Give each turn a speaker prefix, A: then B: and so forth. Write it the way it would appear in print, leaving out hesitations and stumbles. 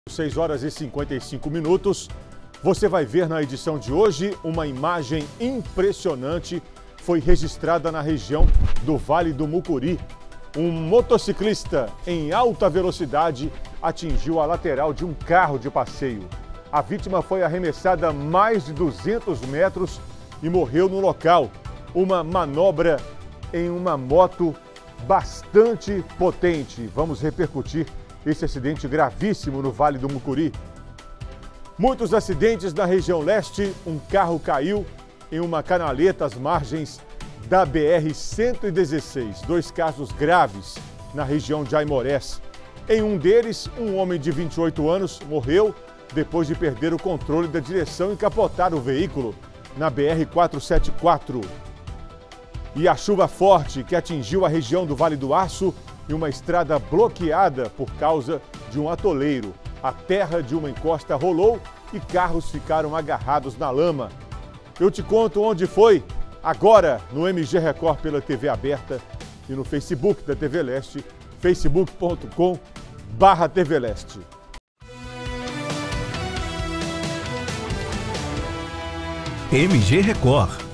A: 6 horas e 55 minutos. Você vai ver na edição de hoje uma imagem impressionante. Foi registrada na região do Vale do Mucuri. Um motociclista em alta velocidade atingiu a lateral de um carro de passeio. A vítima foi arremessada a mais de 200 metros e morreu no local. Uma manobra em uma moto bastante potente. Vamos repercutir esse acidente gravíssimo no Vale do Mucuri. Muitos acidentes na região leste. Um carro caiu em uma canaleta às margens da BR-116. 2 casos graves na região de Aimorés. Em um deles, um homem de 28 anos morreu depois de perder o controle da direção e capotar o veículo na BR-474. E a chuva forte que atingiu a região do Vale do Aço e uma estrada bloqueada por causa de um atoleiro. A terra de uma encosta rolou e carros ficaram agarrados na lama. Eu te conto onde foi agora no MG Record pela TV aberta e no Facebook da TV Leste, facebook.com/TV Leste.
B: MG Record.